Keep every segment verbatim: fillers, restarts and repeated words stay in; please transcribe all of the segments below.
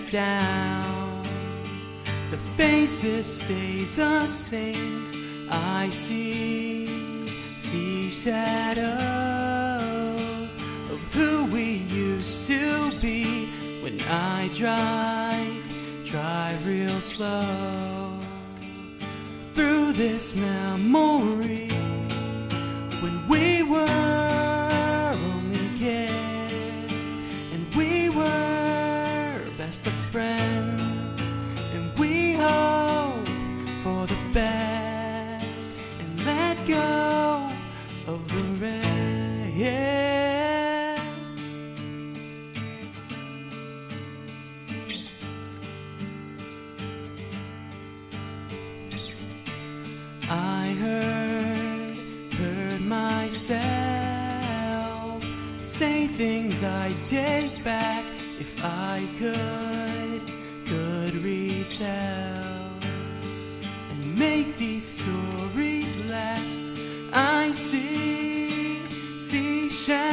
down. The faces stay the same. I see, see shadows of who we used to be. When I drive, drive real slow through this memory, when we were only kids and we were best of friends, and we hope for the best and let go of the rest. I heard, heard myself say things I'd take back if I could, could retell and make these stories last. I see, see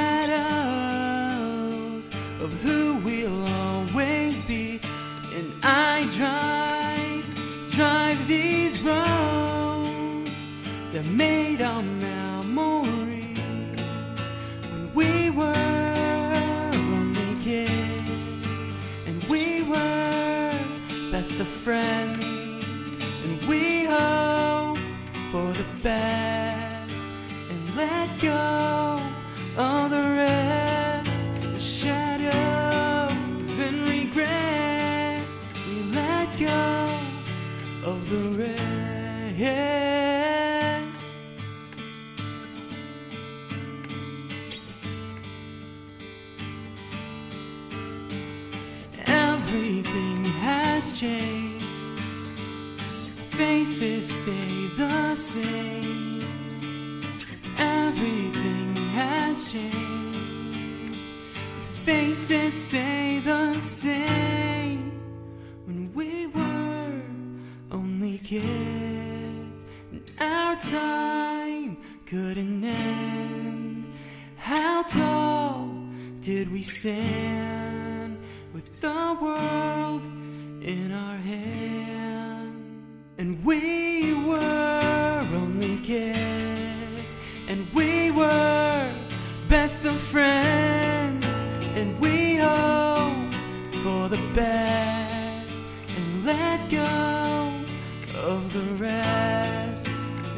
shadows of who we'll always be, and I drive, drive these roads that made our memory when we were only kids and we were best of friends, and we hope for the best and let go of the rest. The shadows and regrets, we let go of the rest. Everything has changed, faces stay the same. Everything has changed, faces stay the same. When we were only kids and our time couldn't end, how tall did we stand with the world in our hands? And we were only kids and we were best of friends, and we hope for the best and let go of the rest. The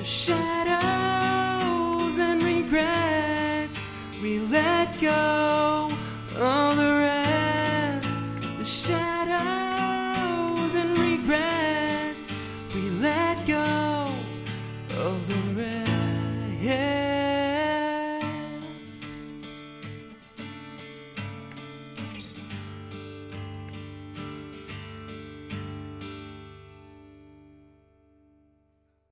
shadows and regrets, we let go of